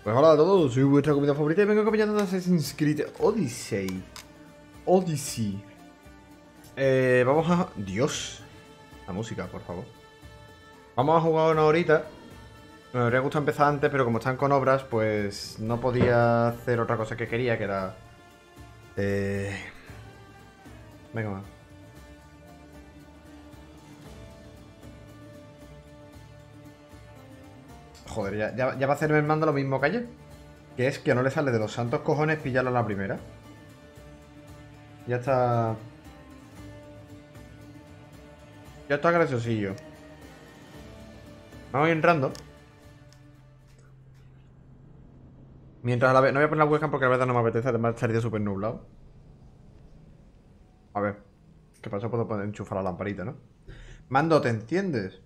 Pues hola a todos, soy vuestra comida favorita y vengo acompañando de Assassin's Creed Odyssey. Vamos a... Dios. La música, por favor. Vamos a jugar una horita. Me habría gustado empezar antes, pero como están con obras, pues no podía hacer otra cosa que quería, que era... Venga, va. Joder, ya va a hacerme el mando lo mismo que ayer. Que es que no le sale de los santos cojones pillarlo a la primera. Ya está... Ya está graciosillo. Vamos a ir entrando. Mientras a la vez... No voy a poner la webcam porque la verdad no me apetece. Además estaría súper nublado. A ver. ¿Qué pasa? Puedo poner enchufar la lamparita, ¿no? Mando, ¿te enciendes?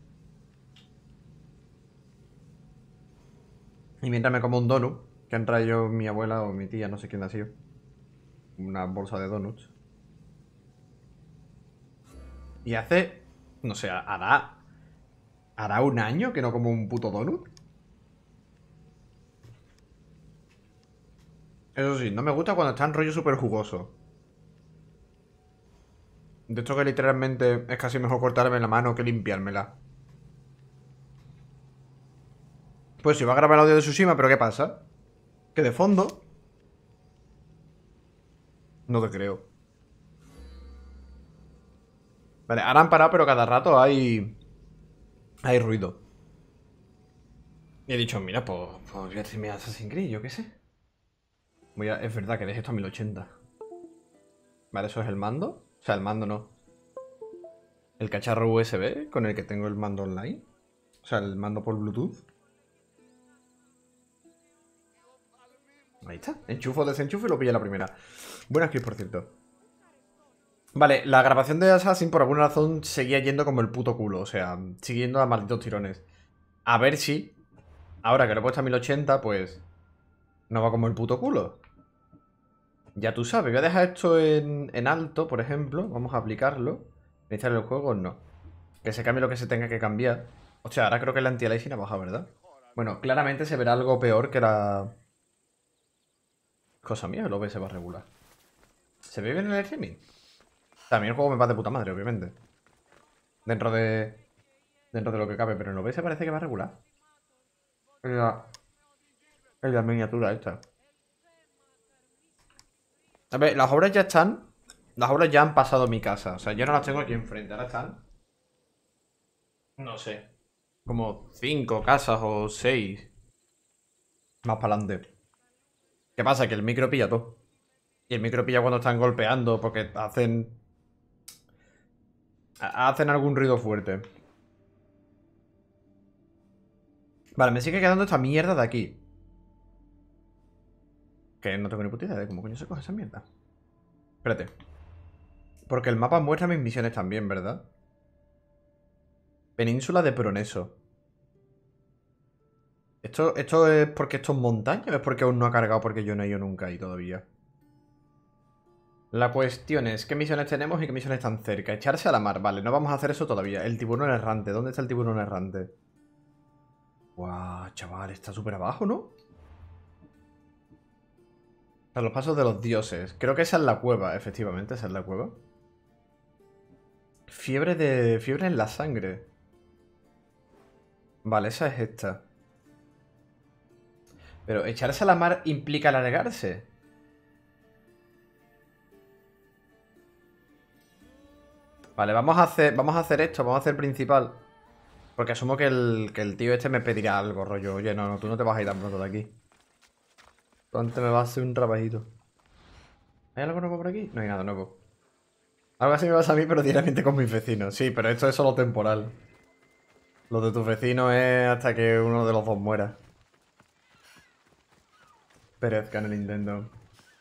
Y mientras me como un donut, que han traído mi abuela o mi tía, no sé quién ha sido. Una bolsa de donuts. Y hace... No sé, ¿hará un año que no como un puto donut? Eso sí, no me gusta cuando está en rollo súper jugoso. De hecho que literalmente es casi mejor cortarme la mano que limpiármela. Pues si va a grabar el audio de Tsushima, pero ¿qué pasa? Que de fondo... No te creo. Vale, ahora han parado, pero cada rato hay ruido. Y he dicho, mira, pues voy a streamear Assassin's Creed, yo qué sé. Es verdad que dejé esto a 1080. Vale, eso es el mando. O sea, el mando no. El cacharro USB con el que tengo el mando online. O sea, el mando por Bluetooth. Ahí está. Enchufo, desenchufo y lo pilla la primera. Buena script, por cierto. Vale, la grabación de Assassin por alguna razón seguía yendo como el puto culo. O sea, siguiendo a malditos tirones. A ver si, ahora que lo he puesto a 1080, pues no va como el puto culo. Ya tú sabes, voy a dejar esto en alto, por ejemplo. Vamos a aplicarlo. Iniciar el juego, no. Que se cambie lo que se tenga que cambiar. O sea, ahora creo que el anti-aliasing ha bajado, ¿verdad? Bueno, claramente se verá algo peor que la... Cosa mía, el OBS va a regular. ¿Se ve bien en el streaming? También el juego me va de puta madre, obviamente. Dentro de... Dentro de lo que cabe, pero en el OBS parece que va a regular. Es la miniatura esta. A ver, las obras ya están. Las obras ya han pasado mi casa. O sea, yo no las tengo aquí enfrente. Ahora están. No sé. Como 5 casas o 6. Más para adelante. ¿Qué pasa? Que el micro pilla todo. Y el micro pilla cuando están golpeando porque hacen algún ruido fuerte. Vale, me sigue quedando esta mierda de aquí. Que no tengo ni puta idea de cómo coño se coge esa mierda. Espérate. Porque el mapa muestra mis misiones también, ¿verdad? Península de Proneso. ¿Esto es porque esto es montaña o es porque aún no ha cargado porque yo no he ido nunca ahí todavía? La cuestión es, ¿qué misiones tenemos y qué misiones están cerca? Echarse a la mar, vale, no vamos a hacer eso todavía. El tiburón errante, ¿dónde está el tiburón errante? Guau, chaval, está súper abajo, ¿no? A los pasos de los dioses. Creo que esa es la cueva, efectivamente, esa es la cueva. Fiebre en la sangre. Vale, esa es esta. Pero echarse a la mar implica alargarse. Vale, vamos a hacer esto, vamos a hacer principal. Porque asumo que el tío este me pedirá algo, rollo. Oye, no, tú no te vas a ir tan pronto de aquí. Tú antes me vas a hacer un trabajito. ¿Hay algo nuevo por aquí? No hay nada nuevo. Algo así me pasa a mí, pero directamente con mis vecinos. Sí, pero esto es solo temporal. Lo de tus vecinos es hasta que uno de los dos muera. Perezca en el Nintendo.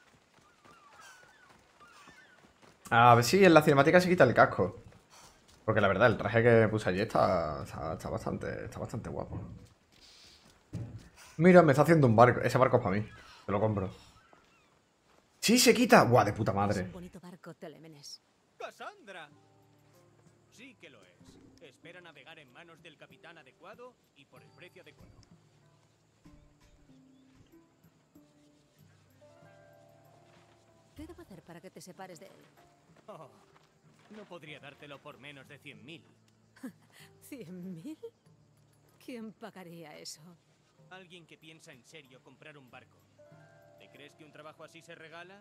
A ver si en la cinemática se quita el casco. Porque la verdad, el traje que me puse ayer está bastante guapo. Mira, me está haciendo un barco. Ese barco es para mí. Te lo compro. ¡Sí, se quita! ¡Guau, de puta Es madre! un bonito barco, Telémenes. ¡Cassandra! Sí que lo es. Espera navegar en manos del capitán adecuado y por el precio adecuado. para que te separes de él. Oh, no podría dártelo por menos de 100.000. ¿100.000? ¿Quién pagaría eso? Alguien que piensa en serio comprar un barco. ¿Te crees que un trabajo así se regala?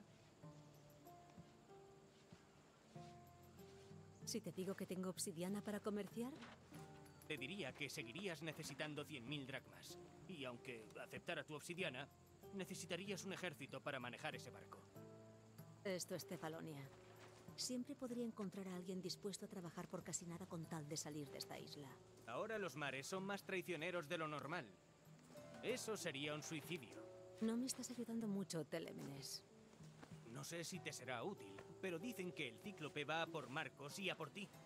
Si te digo que tengo obsidiana para comerciar, Te diría que seguirías necesitando 100.000 dracmas. Y aunque aceptara tu obsidiana, necesitarías un ejército para manejar ese barco. esto es Cefalonia. Siempre podría encontrar a alguien dispuesto a trabajar por casi nada con tal de salir de esta isla. Ahora los mares son más traicioneros de lo normal. Eso sería un suicidio. No me estás ayudando mucho, Telémenes. No sé si te será útil, pero dicen que el cíclope va a por Marcos y a por ti.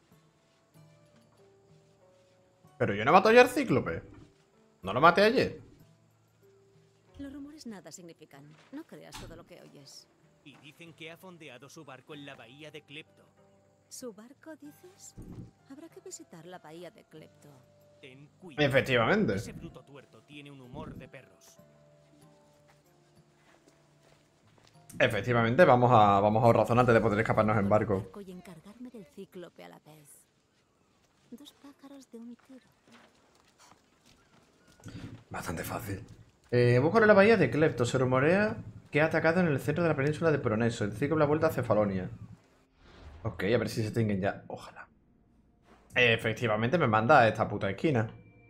Pero yo no mato ayer al cíclope. ¿No lo maté ayer? Los rumores nada significan. No creas todo lo que oyes. Y dicen que ha fondeado su barco en la bahía de Clepto. ¿Su barco, dices? Habrá que visitar la bahía de Clepto. Ten cuidado. Efectivamente. Ese bruto tuerto tiene un humor de perros. Efectivamente, vamos a ahorrar zona antes de poder escaparnos en barco. Y encargarme del cíclope a la vez. 2 pájaros de un tiro. Bastante fácil. Búscalo en la bahía de Clepto. Se rumorea que ha atacado en el centro de la península de Proneso. El ciclo la vuelta a Cefalonia. Ok, a ver si se extinguen ya. Ojalá. Efectivamente me manda a esta puta esquina.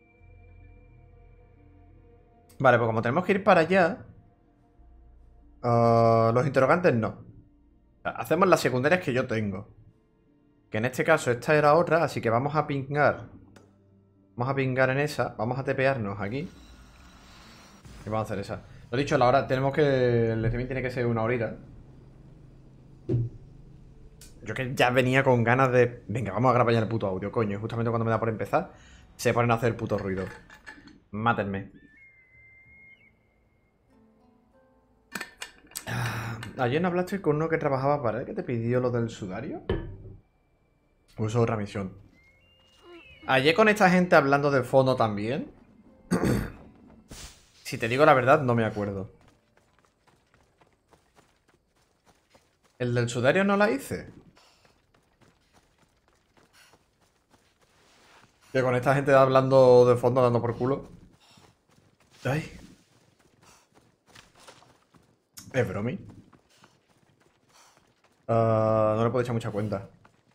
Vale, pues como tenemos que ir para allá, los interrogantes no. O sea, hacemos las secundarias que yo tengo. Que en este caso esta era otra, así que vamos a pingar. Vamos a pingar en esa. Vamos a tepearnos aquí. Y vamos a hacer esa. Lo dicho, la hora tenemos que... El streaming tiene que ser 1 horita. Yo que ya venía con ganas de... Venga, vamos a grabar ya el puto audio, coño. Justamente cuando me da por empezar, se ponen a hacer el puto ruido. Mátenme. Ayer no hablaste con uno que trabajaba para él, que te pidió lo del sudario. O eso es otra misión. Ayer con esta gente hablando de fondo también. Si te digo la verdad, no me acuerdo. ¿El del sudario no la hice? Que con esta gente hablando de fondo, dando por culo. Ay. Es bromi. No le puedo echar mucha cuenta.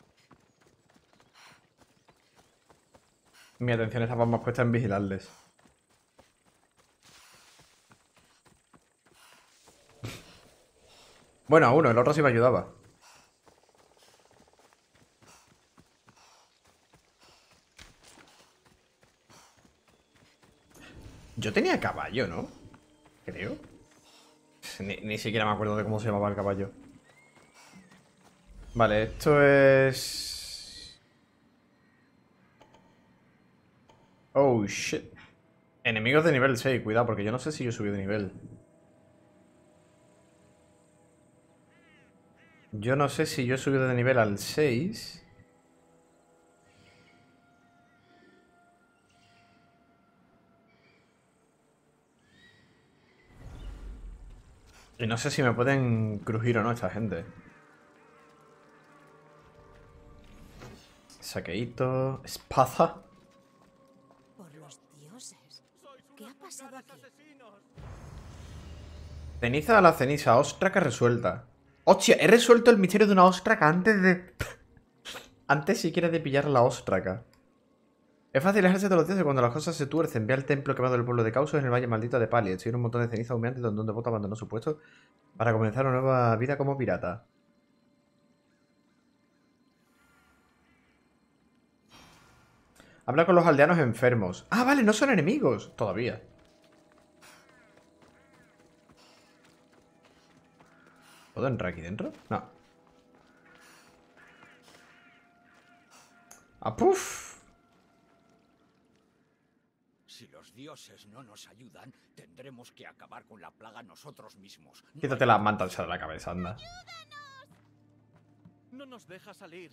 Mi atención estaba más puesta en vigilarles. Bueno, a uno, el otro sí me ayudaba. Yo tenía caballo, ¿no? Creo. Ni siquiera me acuerdo de cómo se llamaba el caballo. Vale, esto es... Oh, shit. Enemigos de nivel 6, cuidado, porque yo no sé si yo subí de nivel. Yo no sé si yo he subido de nivel al 6. Y no sé si me pueden crujir o no esta gente. Saqueíto. Espada. Por los dioses. ¿Qué ha pasado aquí? Ceniza a la ceniza. Ostraca resuelta. ¡Hostia! He resuelto el misterio de una ostraca antes de... antes siquiera de pillar la ostraca. Es fácil dejarse todos los días de cuando las cosas se tuercen. Ve al templo quemado del pueblo de Causos en el valle maldito de Pali. Tiene un montón de ceniza humeante donde un devoto abandonó su puesto para comenzar una nueva vida como pirata. Habla con los aldeanos enfermos. Ah, vale, no son enemigos. Todavía. ¿Puedo entrar aquí dentro? No. ¡Ah, puf! Si los dioses no nos ayudan, tendremos que acabar con la plaga nosotros mismos. No Quítate hay- la manta esa de la cabeza, anda. No nos deja salir.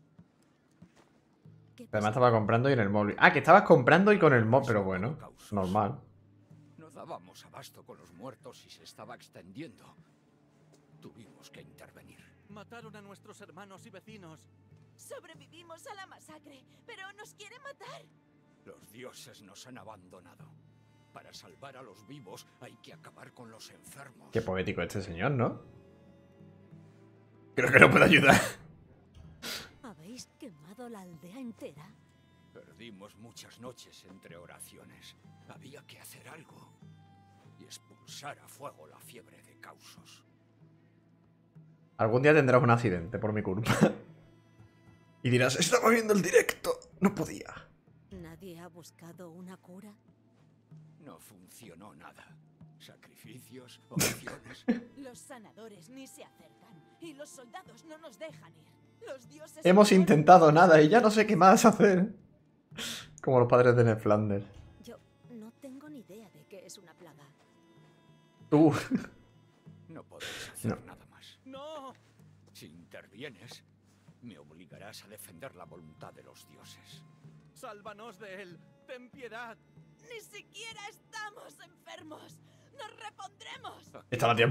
¿Qué Además pasa? estaba comprando y en el móvil. Ah, que estabas comprando y con el móvil. Pero bueno, normal. No dábamos abasto con los muertos y se estaba extendiendo. Tuvimos que intervenir. Mataron a nuestros hermanos y vecinos. Sobrevivimos a la masacre, pero nos quiere matar. Los dioses nos han abandonado. Para salvar a los vivos hay que acabar con los enfermos. Qué poético este señor, ¿no? Creo que no puede ayudar. ¿Habéis quemado la aldea entera? Perdimos muchas noches entre oraciones. Había que hacer algo. Y expulsar a fuego la fiebre de Causos. Algún día tendrás un accidente por mi culpa. Y dirás, estaba viendo el directo. No podía. ¿Nadie ha buscado una cura? No funcionó nada. Sacrificios, oraciones. Los sanadores ni se acercan y los soldados no nos dejan ir. Los dioses... Hemos intentado nada y ya no sé qué más hacer. Como los padres de Ned Flanders. Yo no tengo ni idea de qué es una plaga. Tú. No podéis hacer No. nada más. ¡No! Si intervienes, me obligarás a defender la voluntad de los dioses. ¡Sálvanos de él! ¡Ten piedad! Ni siquiera estamos enfermos. Nos repondremos. Está la tía.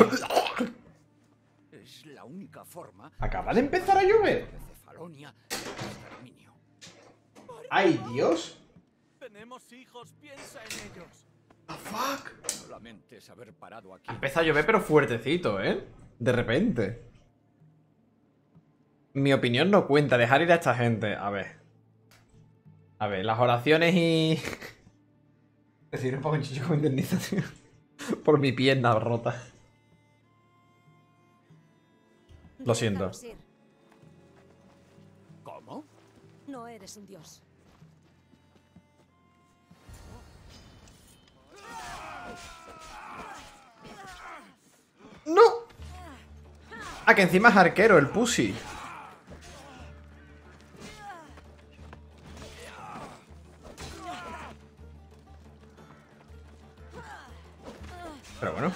Es la única forma. Acaba de empezar a llover. De Cefalonia y el exterminio. ¡Ay, Dios! Tenemos hijos, piensa en ellos. ¿The fuck? Solamente es haber parado aquí. Empieza a llover, pero fuertecito, ¿eh? De repente. Mi opinión no cuenta. Dejar ir a esta gente. A ver. A ver, las oraciones y... Decir un poco chicho como indemnización. Por mi pierna rota. Lo siento. Déjanos ir. ¿Cómo? No eres un dios. ¡No! Ah, que encima es arquero, el pussy. Pero bueno.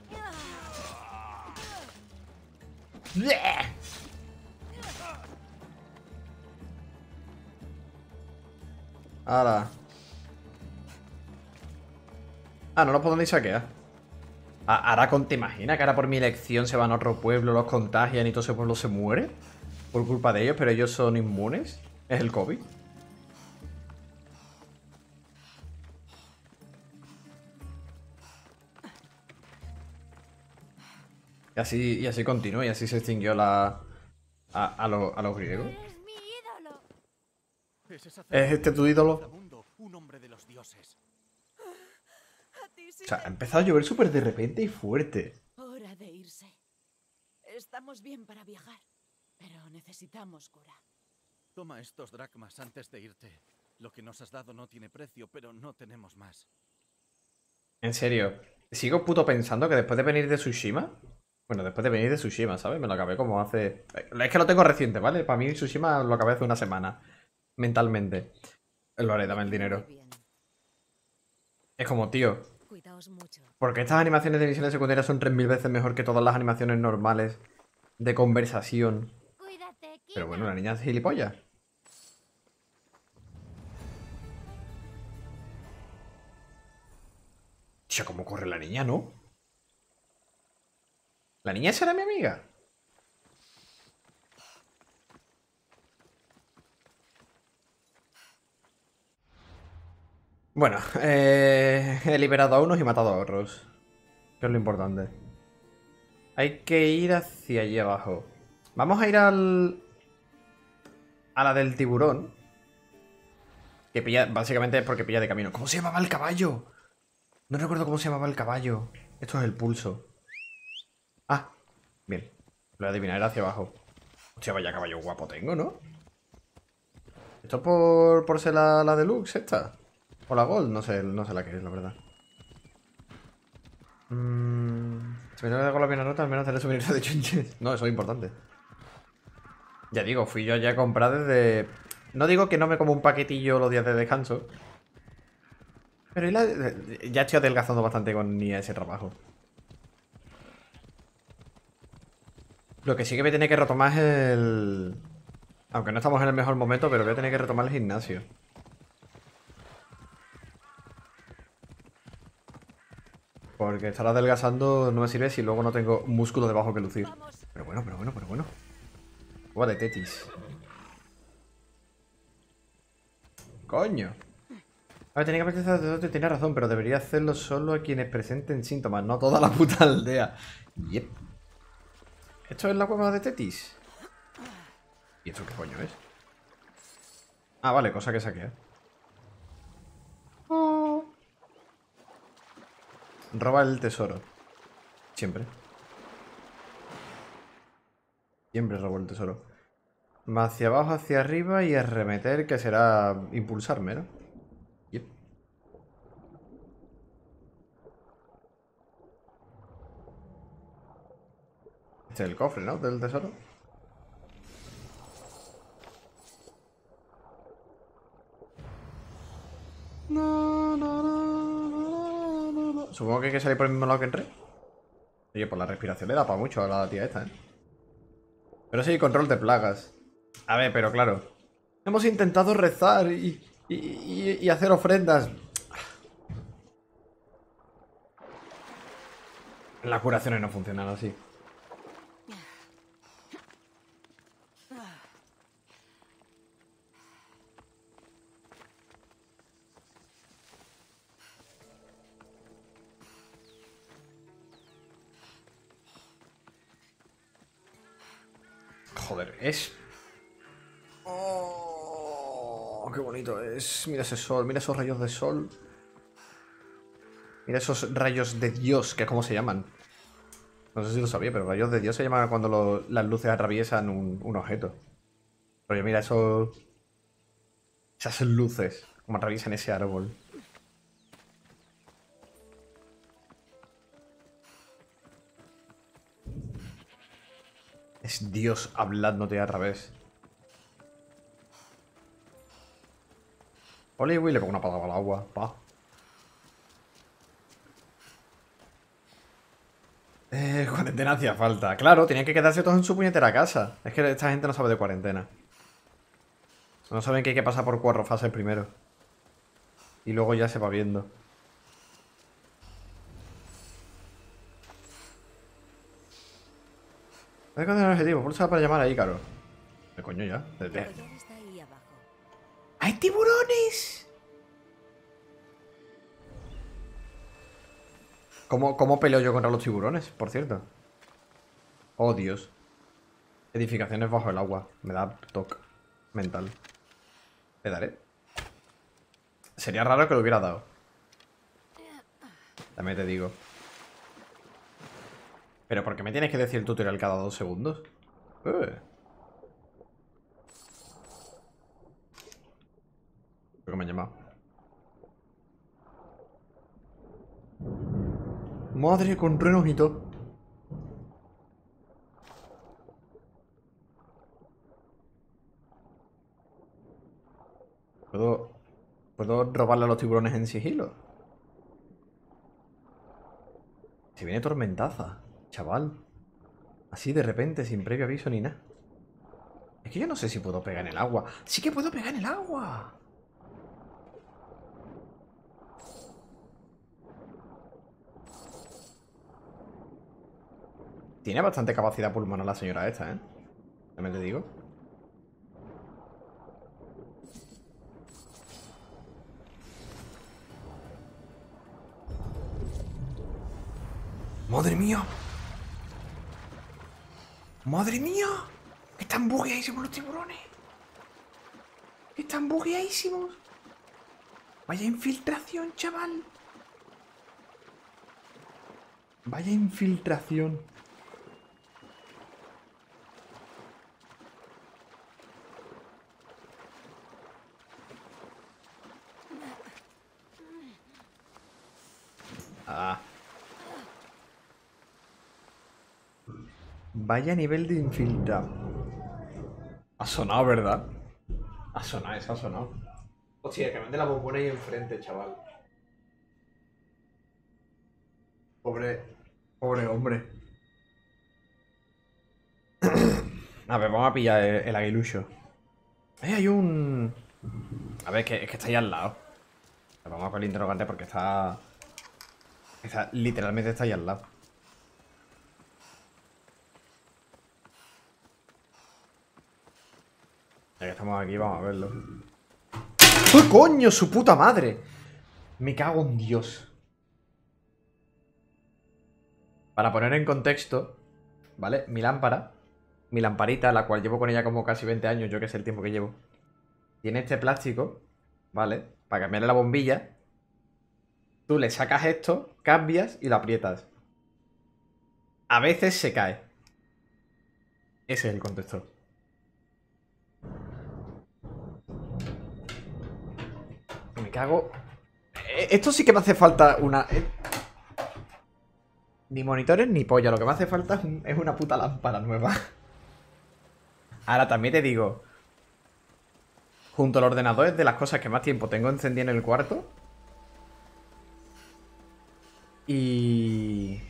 ¡Hala! Ah, no lo puedo ni saquear. Ahora, ¿te imaginas que ahora por mi elección se van a otro pueblo, los contagian y todo ese pueblo se muere? Por culpa de ellos, pero ellos son inmunes. Es el COVID. Y así continuó, y así se extinguió a los griegos. Eres mi ídolo. ¿Es este tu ídolo? Vagabundo, un hombre de los dioses. A ti sí O sea, ha te- empezado a llover súper de repente y fuerte. Hora de irse. Estamos bien para viajar, pero necesitamos cura. Toma estos dracmas antes de irte. Lo que nos has dado no tiene precio, pero no tenemos más. En serio, sigo puto pensando que después de venir de Tsushima... Bueno, después de venir de Tsushima, ¿sabes? Me lo acabé como hace... Es que lo tengo reciente, ¿vale? Para mí Tsushima lo acabé hace una semana. Mentalmente. Lo haré, dame el dinero. Muy bien. Es como, tío, Cuidaos mucho. porque estas animaciones de misiones secundarias son 3000 veces mejor que todas las animaciones normales de conversación. Cuídate, Pero bueno, la niña es gilipollas. Tío, ¿cómo corre la niña, no? ¿La niña esa era mi amiga? Bueno, he liberado a unos y matado a otros. Que es lo importante. Hay que ir hacia allí abajo. Vamos a ir a la del tiburón. Que pilla, básicamente es porque pilla de camino. ¿Cómo se llamaba el caballo? No recuerdo cómo se llamaba el caballo. Esto es el pulso. Ah, bien. Lo voy a adivinar, era hacia abajo. Hostia, vaya caballo guapo tengo, ¿no? ¿Esto por ser la deluxe esta? ¿O la gold? No sé la que es, la verdad. Si me tengo que dar con la pierna rota, al menos haré souvenir de chunches. No, eso es importante. Ya digo, fui yo allá a comprar desde... No digo que no me como un paquetillo los días de descanso. Pero ya estoy adelgazando bastante con ni ese trabajo. Lo que sí que voy a tener que retomar es el... Aunque no estamos en el mejor momento, pero voy a tener que retomar el gimnasio. Porque estar adelgazando no me sirve si luego no tengo músculo debajo que lucir. Pero bueno. Juego de tetis. Coño. A ver, tenía que aprender sacerdote, tenía razón, pero debería hacerlo solo a quienes presenten síntomas, no a toda la puta aldea. Yep. ¿Esto es la cueva de Tetis? ¿Y esto qué coño es? Ah, vale, cosa que saqué. Oh. Roba el tesoro. Siempre. Siempre robo el tesoro. Va hacia abajo, hacia arriba y arremeter, que será impulsarme, ¿no? Yep. Este es el cofre, ¿no? Del tesoro. Supongo que hay que salir por el mismo lado que entré. Oye, pues la respiración le da para mucho a la tía esta, ¿eh? Pero sí, control de plagas. A ver, pero claro. Hemos intentado rezar y hacer ofrendas. Las curaciones no funcionan así. Joder, es... Oh, qué bonito es. Mira ese sol, mira esos rayos de sol. Mira esos rayos de Dios, que es como se llaman. No sé si lo sabía, pero rayos de Dios se llaman cuando las luces atraviesan un objeto. Oye, mira eso... Esas luces, como atraviesan ese árbol. Es Dios hablándote a través. Ole, güey, le pongo una patada al agua. Pa. Cuarentena hacía falta. Claro, tenían que quedarse todos en su puñetera casa. Es que esta gente no sabe de cuarentena. No saben que hay que pasar por 4 fases primero. Y luego ya se va viendo. Voy a encontrar el objetivo. Pulsa para llamar a Ícaro. ¿Qué coño ya? El collar está ahí abajo. ¡Hay tiburones! ¿Cómo peleo yo contra los tiburones, por cierto? Oh, Dios. Edificaciones bajo el agua. Me da toque mental. Le daré. Sería raro que lo hubiera dado. También te digo. ¿Pero por qué me tienes que decir el tutorial cada 2 segundos? ¿Por qué me han llamado? Madre, con renos y todo. ¿Puedo robarle a los tiburones en sigilo? Se viene tormentaza, chaval. Así de repente, sin previo aviso ni nada. Es que yo no sé si puedo pegar en el agua. ¡Sí que puedo pegar en el agua! Tiene bastante capacidad pulmonar la señora esta, ¿eh? También te digo. ¡Madre mía! ¡Madre mía! ¡Están bugueadísimos los tiburones! ¡Están bugueadísimos! ¡Vaya infiltración, chaval! ¡Vaya infiltración! Ah. Vaya nivel de infiltrado. Ha sonado, ¿verdad? Ha sonado, eso ha sonado. Hostia, que vende la bombona ahí enfrente, chaval. Pobre hombre. A ver, vamos a pillar el aguilucho. Hay un... A ver, es que está ahí al lado. Vamos con el interrogante porque está Literalmente está ahí al lado. Ya que estamos aquí, vamos a verlo. ¡Oh, coño! ¡Su puta madre! Me cago en Dios. Para poner en contexto, ¿vale? Mi lamparita, la cual llevo con ella como casi 20 años, yo que sé el tiempo que llevo. Tiene este plástico, ¿vale? Para cambiarle la bombilla. Tú le sacas esto, cambias y lo aprietas. A veces se cae. Ese es el contexto. Me cago. Esto sí que me hace falta una... Ni monitores ni polla. Lo que me hace falta es una puta lámpara nueva. Ahora también te digo, junto al ordenador es de las cosas que más tiempo tengo encendida en el cuarto. Y...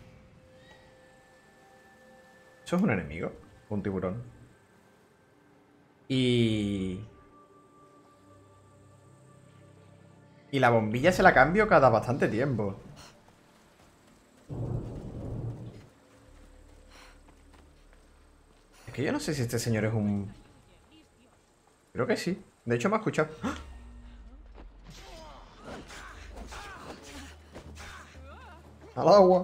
¿Eso es un enemigo? Un tiburón. Y la bombilla se la cambio cada bastante tiempo. Es que yo no sé si este señor es un... Creo que sí. De hecho me ha escuchado. ¡Ah! Al agua.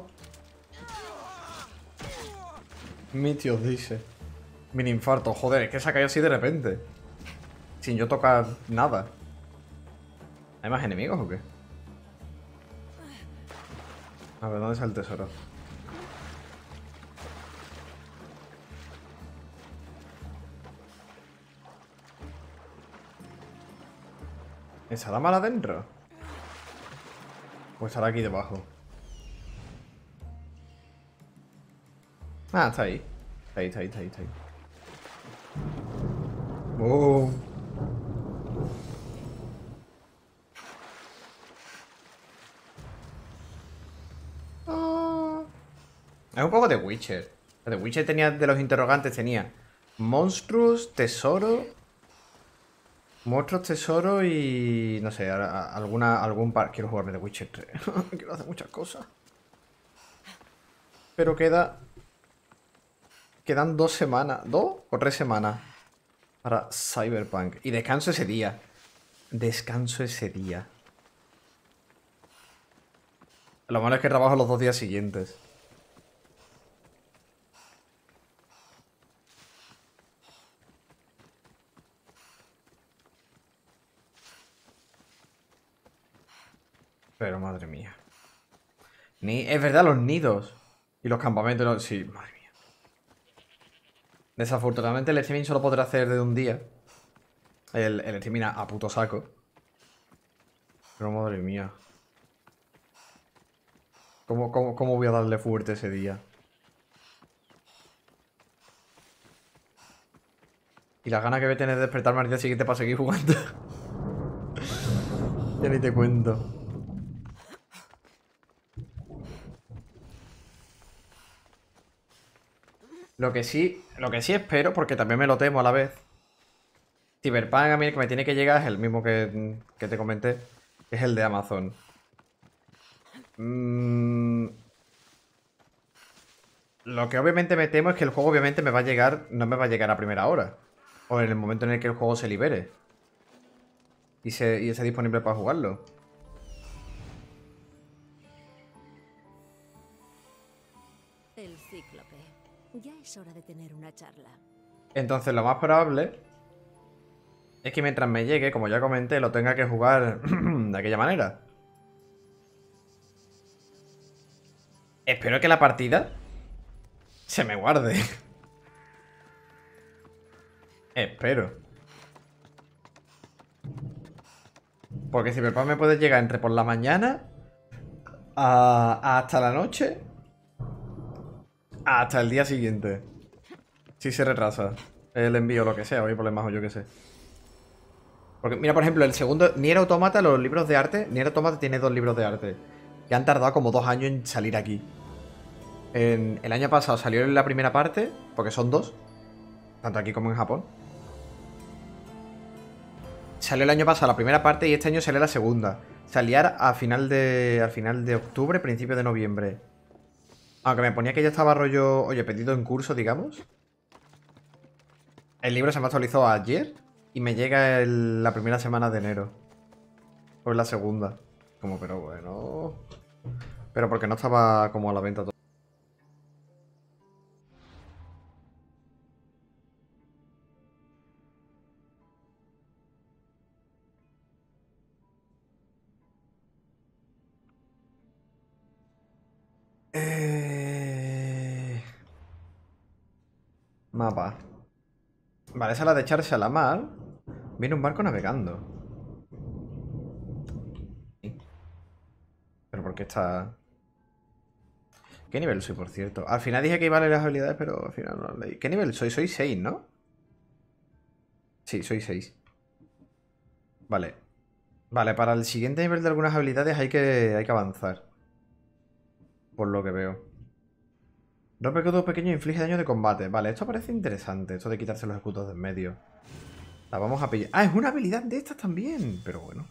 Mi tío dice. Mini infarto. Joder, es que se ha caído así de repente. Sin yo tocar nada. ¿Hay más enemigos o qué? A ver, ¿dónde está el tesoro? ¿Estará mal adentro? ¿O estará aquí debajo? Ah, está ahí. Está ahí. ¡Oh! Es un poco de Witcher. De Witcher tenía, de los interrogantes tenía monstruos, tesoro, monstruos, tesoro y... no sé, algún par... Quiero jugarme de Witcher 3. Quiero hacer muchas cosas. Pero quedan 2 semanas, 2 o 3 semanas para Cyberpunk. Y descanso ese día. Lo malo es que trabajo los 2 días siguientes. Pero madre mía. Es verdad, los nidos. Y los campamentos. Sí, madre mía. Desafortunadamente el streaming solo podrá hacer de un día. El streaming a puto saco. Pero madre mía. ¿Cómo voy a darle fuerte ese día? Y las ganas que voy a tener de despertarme al día siguiente para seguir jugando. Ya ni te cuento. Lo que sí espero, porque también me lo temo a la vez. Cyberpunk a mí el que me tiene que llegar es el mismo que te comenté. Es el de Amazon. Lo que obviamente me temo es que el juego obviamente me va a llegar, no me va a llegar a primera hora. O en el momento en el que el juego se libere. Y esté disponible para jugarlo. El cíclope. Ya es hora de tener una charla. Entonces lo más probable es que mientras me llegue, como ya comenté, lo tenga que jugar de aquella manera. Espero que la partida se me guarde. Espero. Porque Cyberpunk me puede llegar entre por la mañana hasta la noche, hasta el día siguiente. Si se retrasa el envío o lo que sea, o hay problemas o yo qué sé. Porque mira, por ejemplo, el segundo Nier Automata, los libros de arte. Nier Automata tiene 2 libros de arte que han tardado como 2 años en salir aquí. El año pasado salió en la primera parte, porque son 2, tanto aquí como en Japón. Salió el año pasado la primera parte y este año sale la segunda. Salía al final de octubre, principio de noviembre. Aunque me ponía que ya estaba rollo, oye, pedido en curso, digamos. El libro se me actualizó ayer y me llega la primera semana de enero. O la segunda. Como, pero bueno. Pero porque no estaba como a la venta todo. Mapa. Vale, esa es la de echarse a la mar. Viene un barco navegando. Pero ¿por qué está...? ¿Qué nivel soy, por cierto? Al final dije que iba a leer las habilidades, pero al final no leí. ¿Qué nivel soy? Soy 6, ¿no? Sí, soy 6. Vale. Vale, para el siguiente nivel de algunas habilidades hay que avanzar. Por lo que veo. Rompe escudo pequeño e inflige daño de combate. Vale, esto parece interesante. Esto de quitarse los escudos de en medio. La vamos a pillar. ¡Ah, es una habilidad de estas también! Pero bueno.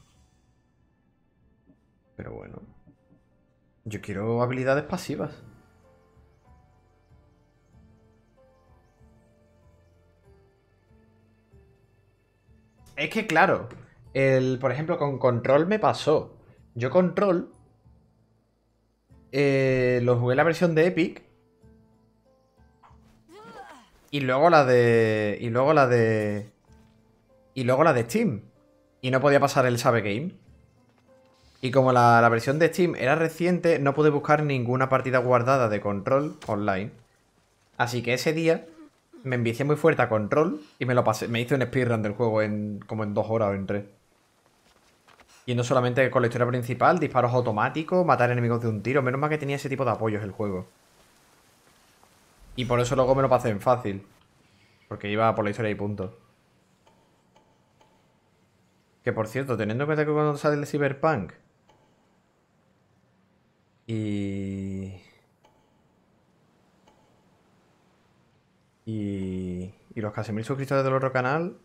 Pero bueno. Yo quiero habilidades pasivas. Es que claro, por ejemplo, con Control me pasó. Yo Control lo jugué en la versión de Epic. Y luego la de... Y luego la de Steam. Y no podía pasar el Save Game. Y como la versión de Steam era reciente, no pude buscar ninguna partida guardada de Control online. Así que ese día me envicié muy fuerte a Control y me lo pasé. Me hice un speedrun del juego como en 2 horas o en 3. Y no solamente con la historia principal, disparos automáticos, matar enemigos de un tiro. Menos mal que tenía ese tipo de apoyos el juego. Y por eso luego me lo pasé en fácil. Porque iba por la historia y punto. Que por cierto, teniendo en cuenta que cuando sale el Cyberpunk y los casi 1000 suscriptores del otro canal.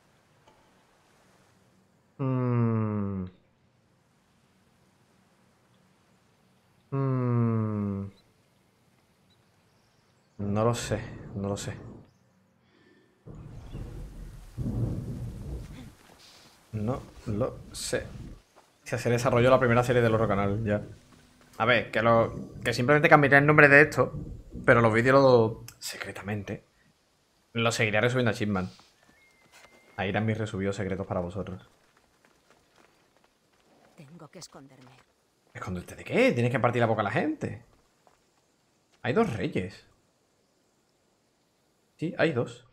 No lo sé, no lo sé. No lo sé. Se desarrolló la primera serie del otro canal, ya. A ver, que simplemente cambiaría el nombre de esto, pero los vídeos secretamente los seguiría resubiendo a Chipman. Ahí irán mis resubidos secretos para vosotros. Tengo que esconderme. ¿Esconderte de qué? Tienes que partir la boca a la gente. Hay 2 reyes. Sí, hay 2.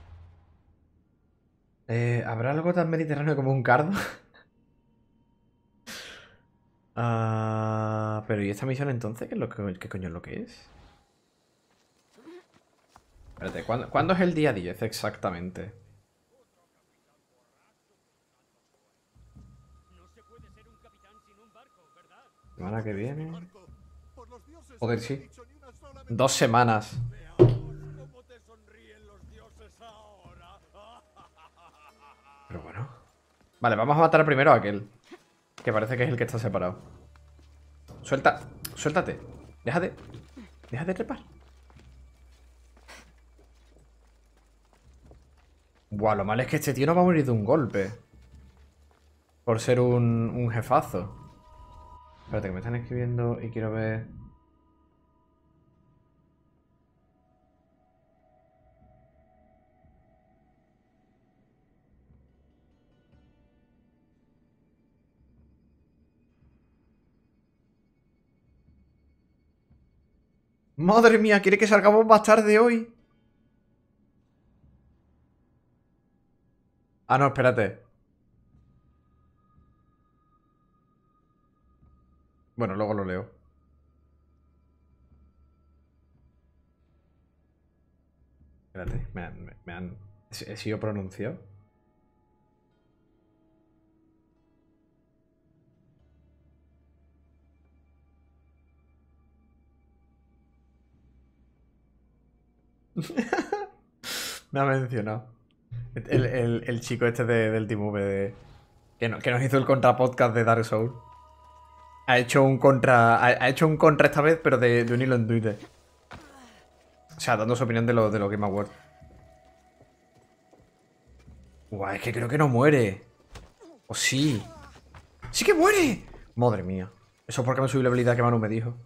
¿Habrá algo tan mediterráneo como un cardo? Pero ¿y esta misión entonces? ¿Qué coño es lo que es? Espérate, ¿cuándo es el día 10 exactamente? Semana que viene. Joder, sí. 2 semanas. Pero bueno. Vale, vamos a matar primero a aquel. Que parece que es el que está separado. Suéltate. Deja de trepar. Buah, lo malo es que este tío no va a morir de un golpe. Por ser un jefazo. Espérate, que me están escribiendo y quiero ver... ¡Madre mía! ¿Quiere que salgamos más tarde hoy? Ah, no, espérate. Bueno, luego lo leo. Espérate, me han... ¿He sido pronunciado? Me ha mencionado. El chico este del Team V que nos hizo el contrapodcast de Dark Souls. Ha hecho un contra. Ha hecho un contra esta vez, pero de un hilo en Twitter. O sea, dando su opinión de los Game Awards. Guau, es que creo que no muere. ¿O sí? ¡Sí que muere! Madre mía. Eso es porque me subí la habilidad que Manu me dijo.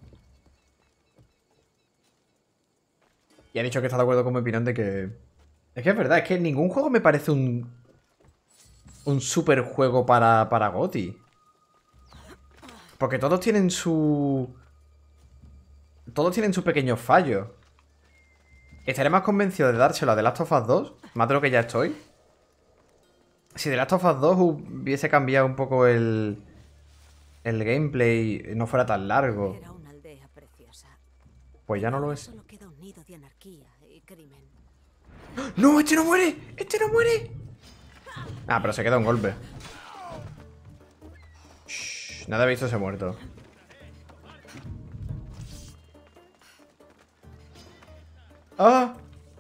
Y ha dicho que está de acuerdo con mi opinión de que... Es que es verdad, es que ningún juego me parece un super juego para GOTY. Porque todos tienen su... Todos tienen sus pequeños fallos. Estaré más convencido de dárselo a The Last of Us 2, más de lo que ya estoy. Si The Last of Us 2 hubiese cambiado un poco el gameplay, no fuera tan largo, Era una aldea preciosa. pues ya no lo Ahora es. solo queda un nido de anarquía y crimen. ¡No! ¡Este no muere! ¡Este no muere! Ah, pero se queda un golpe. Shh, nada he visto ese muerto. ¡Ah!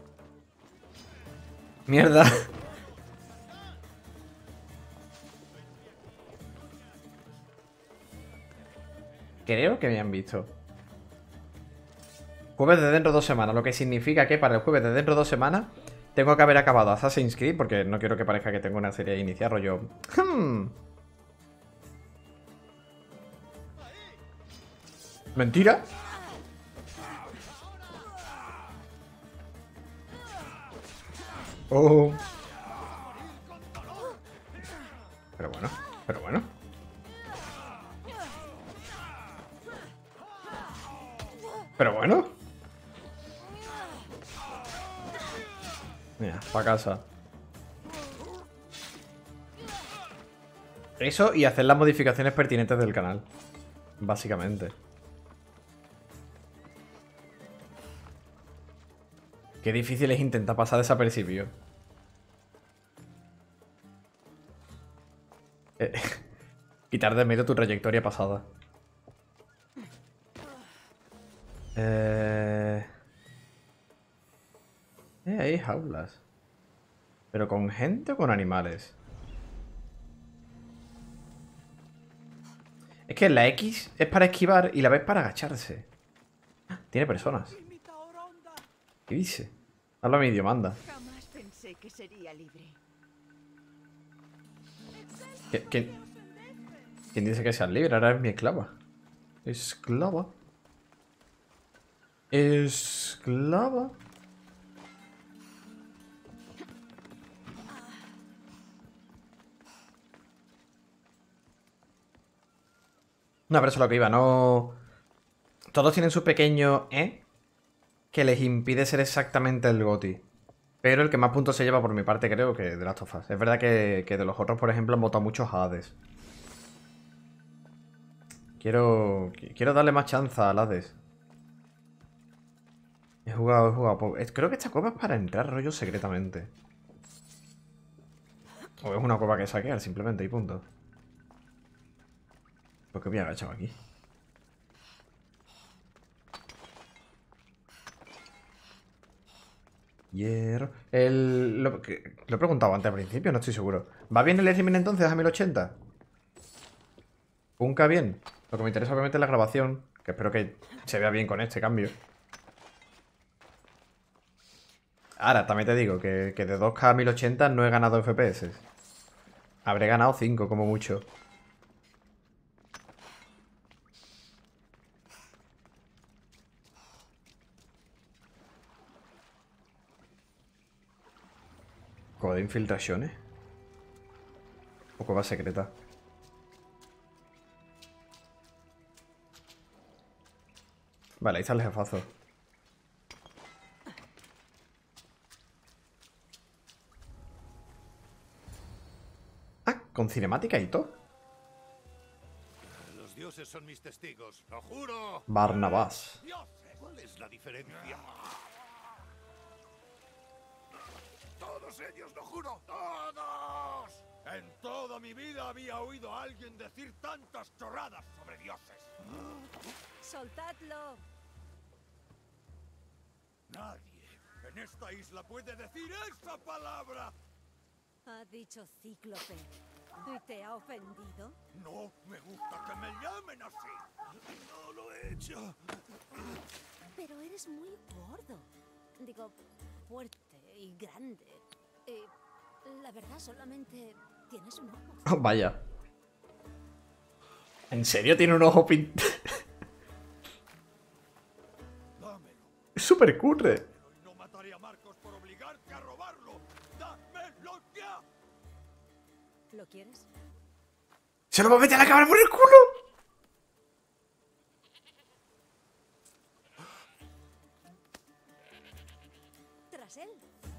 ¡Mierda! Creo que me han visto. Jueves de dentro de 2 semanas, lo que significa que para el jueves de dentro de 2 semanas tengo que haber acabado Assassin's Creed, porque no quiero que parezca que tengo una serie de iniciar, rollo... ¿Mentira? Oh. Pero bueno, pero bueno. Pero bueno. Mira, pa' casa. Eso y hacer las modificaciones pertinentes del canal. Básicamente. Qué difícil es intentar pasar desapercibido. Quitar de medio tu trayectoria pasada. Hay jaulas. ¿Pero con gente o con animales? Es que la X es para esquivar y la B es para agacharse. Tiene personas. ¿Qué dice? Habla mi idioma, anda. Jamás pensé que sería libre. ¿Quién dice que seas libre? Ahora es mi esclava. Esclava. Esclava. No, pero eso es lo que iba, no... Todos tienen su pequeño que les impide ser exactamente el GOTY. Pero el que más puntos se lleva por mi parte creo que de Last of Us. Es verdad que de los otros, por ejemplo, han votado muchos a Hades. Quiero darle más chance a Hades. He jugado poco. Creo que esta cueva es para entrar rollo secretamente. O es una cueva que saquear simplemente y punto. ¿Por qué me he agachado aquí? Hierro. Lo he preguntado antes al principio, no estoy seguro. ¿Va bien el streaming entonces a 1080? ¿Punca bien? Lo que me interesa obviamente es la grabación, que espero que se vea bien con este cambio. Ahora, también te digo que de 2K a 1080 no he ganado FPS. Habré ganado 5 como mucho. ¿Cueva de infiltraciones? ¿O cueva secreta? Vale, ahí está el jefazo. Ah, con cinemática y todo. Los dioses son mis testigos, lo juro. Barnabás. Dioses, ¿cuál es la diferencia? Todos ellos, lo juro, todos. En toda mi vida había oído a alguien decir tantas chorradas sobre dioses. ¡Soltadlo! Nadie en esta isla puede decir esa palabra. Ha dicho Cíclope. ¿Y te ha ofendido? No me gusta que me llamen así. No lo he hecho. Pero eres muy gordo. Digo, fuerte y grande. La verdad, solamente tienes un ojo. Oh, vaya. ¿En serio tiene un ojo pintado? Dámelo. Es súper curre. Y no mataré a Marcos por obligarte a robarlo. ¡Dámelo ya! ¿Lo quieres? ¡Se lo va a meter a la cámara por el culo! Tras él.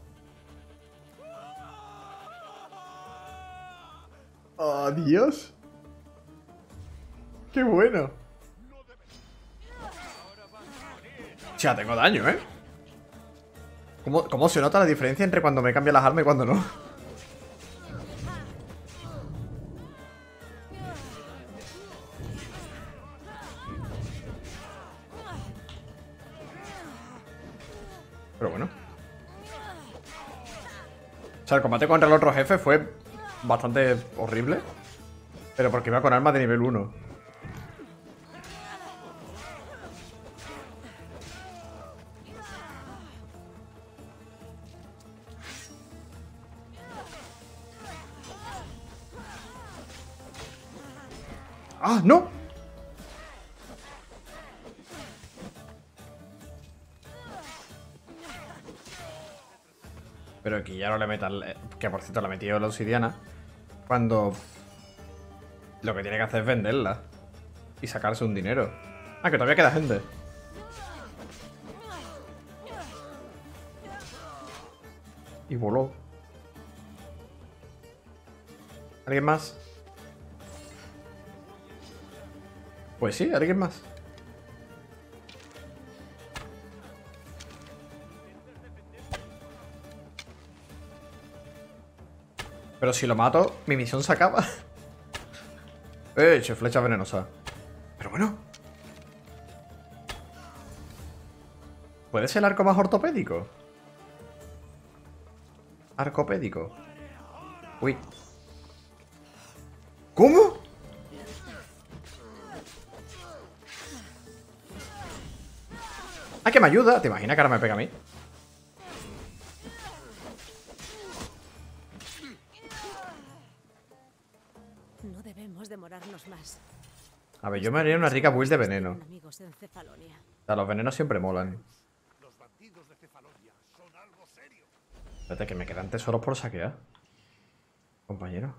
¡Oh, Dios! ¡Qué bueno! Ya tengo daño, ¿eh? ¿Cómo se nota la diferencia entre cuando me cambia las armas y cuando no? Pero bueno. O sea, el combate contra el otro jefe fue bastante horrible. Pero porque iba con armas de nivel 1. ¡Ah, no! Pero aquí ya no le metan... Que por cierto, le he metido la obsidiana. Cuando... Lo que tiene que hacer es venderla. Y sacarse un dinero. Ah, que todavía queda gente. Y voló. ¿Alguien más? Pues sí, alguien más. Pero si lo mato, mi misión se acaba. Che, flecha venenosa. Pero bueno. ¿Puede ser el arco más ortopédico? Arcopédico. Uy. ¿Cómo? Ah, que me ayuda. ¿Te imaginas que ahora me pega a mí? No debemos demorarnos más. A ver, yo me haría una rica build de veneno. Amigos en Cefalonia. O sea, los venenos siempre molan. Los bandidos de Cefalonia son algo serio. Espérate, que me quedan tesoros por saquear. Compañero.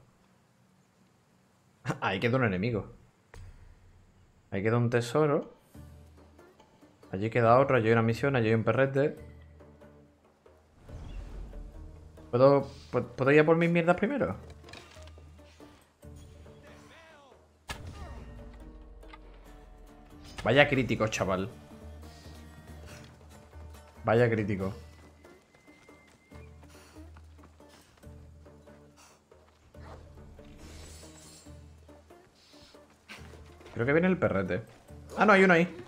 Ahí queda un enemigo. Ahí queda un tesoro. Allí queda otro. Allí hay una misión. Allí hay un perrete. ¿Puedo ir a por mis mierdas primero? Vaya crítico, chaval. Vaya crítico. Creo que viene el perrete. Ah, no, hay uno ahí.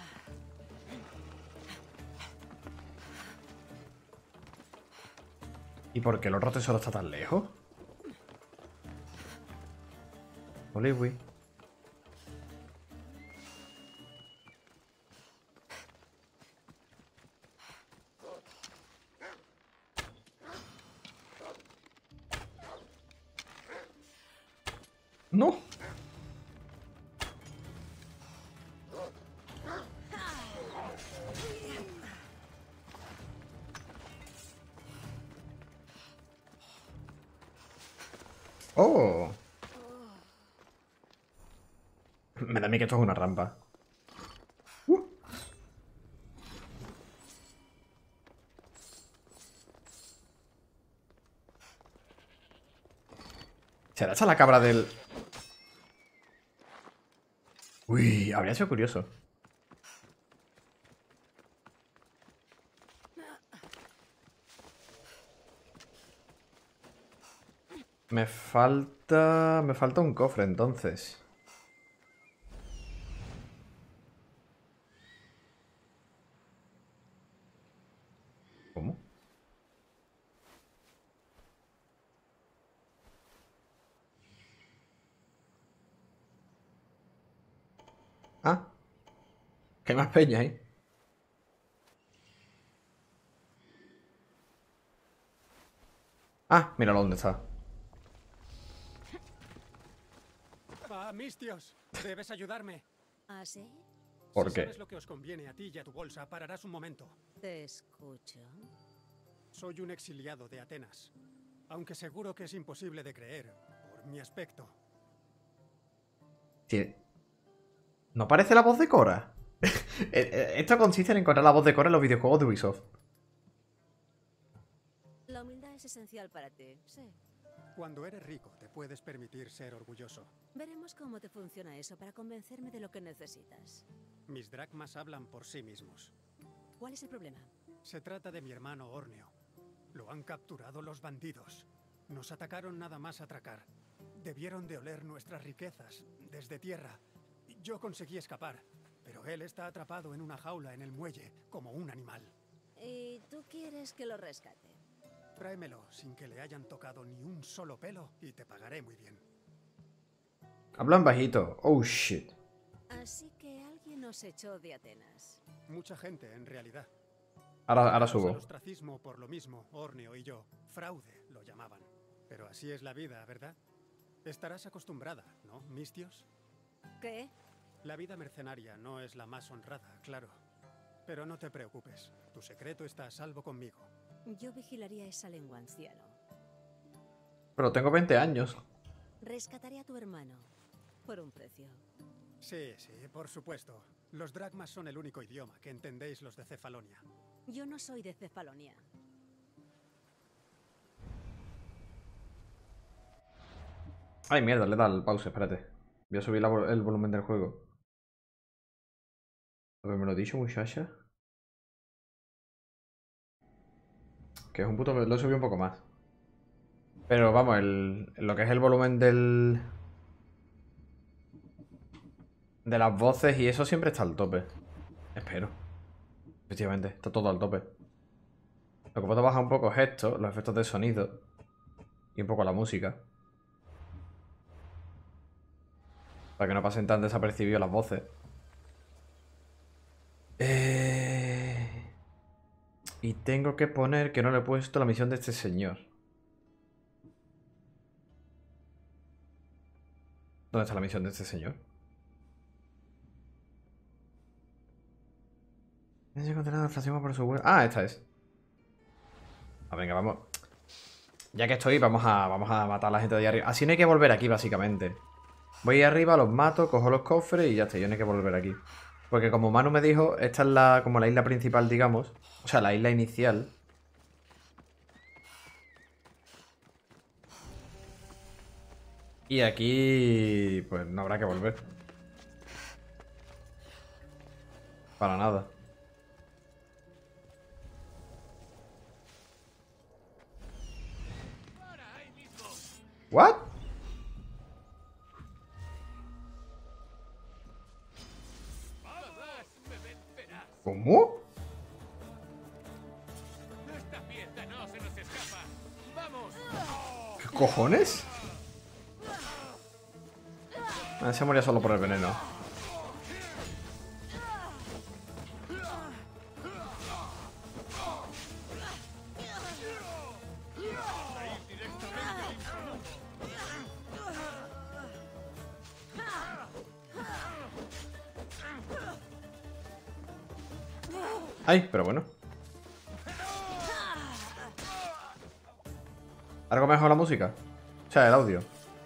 ¿Y por qué el otro tesoro está tan lejos? Oliwi. No. Oh. Me da a mí que esto es una rampa. ¿Será esa la cabra del...? Uy, habría sido curioso. Me falta un cofre, entonces. ¿Cómo? Ah. Que hay más peña ahí. Ah, míralo dónde está. Ah, Mistios, debes ayudarme. ¿Ah, sí? ¿Por Si qué? sabes lo que os conviene a ti y a tu bolsa, pararás un momento. Te escucho. Soy un exiliado de Atenas, aunque seguro que es imposible de creer por mi aspecto. Sí. ¿No parece la voz de Cora? Esto consiste en encontrar la voz de Cora en los videojuegos de Ubisoft. La humildad es esencial para ti, sí. Cuando eres rico, te puedes permitir ser orgulloso. Veremos cómo te funciona eso para convencerme de lo que necesitas. Mis dracmas hablan por sí mismos. ¿Cuál es el problema? Se trata de mi hermano Orneo. Lo han capturado los bandidos. Nos atacaron nada más atracar. Debieron de oler nuestras riquezas desde tierra. Yo conseguí escapar, pero él está atrapado en una jaula en el muelle, como un animal. ¿Y tú quieres que lo rescate? Tráemelo sin que le hayan tocado ni un solo pelo y te pagaré muy bien. Hablan bajito. Oh, shit. Así que alguien nos echó de Atenas. Mucha gente, en realidad. Ahora Al subo. ostracismo por lo mismo, Orneo y yo. Fraude, lo llamaban. Pero así es la vida, ¿verdad? Estarás acostumbrada, ¿no, Mistios? ¿Qué? La vida mercenaria no es la más honrada, claro. Pero no te preocupes. Tu secreto está a salvo conmigo. Yo vigilaría esa lengua, anciano. Pero tengo 20 años. Rescataré a tu hermano. Por un precio. Sí, sí, por supuesto. Los dracmas son el único idioma que entendéis los de Cefalonia. Yo no soy de Cefalonia. Ay, mierda, le da el pause, espérate. Voy a subir el volumen del juego. A ver, ¿me lo he dicho, muchacha? Que es un puto... Lo he subido un poco más. Pero vamos, lo que es el volumen del... De las voces y eso siempre está al tope. Espero. Efectivamente, está todo al tope. Lo que puedo bajar un poco es esto, los efectos de sonido. Y un poco la música. Para que no pasen tan desapercibidos las voces. Y tengo que poner que no le he puesto la misión de este señor. ¿Dónde está la misión de este señor? Ah, esta es. Ah, venga, vamos. Ya que estoy, vamos a matar a la gente de ahí arriba. Así no hay que volver aquí, básicamente. Voy arriba, los mato, cojo los cofres y ya está. Yo no hay que volver aquí. Porque como Manu me dijo, esta es como la isla principal, digamos. O sea, la isla inicial. Y aquí... pues no habrá que volver. Para nada. ¿What? ¿Cómo? Esta pieza no se nos escapa. ¡Vamos! ¿Qué cojones? Ah, se moría solo por el veneno. Ay, pero bueno. ¿Algo mejor la música? O sea, el audio.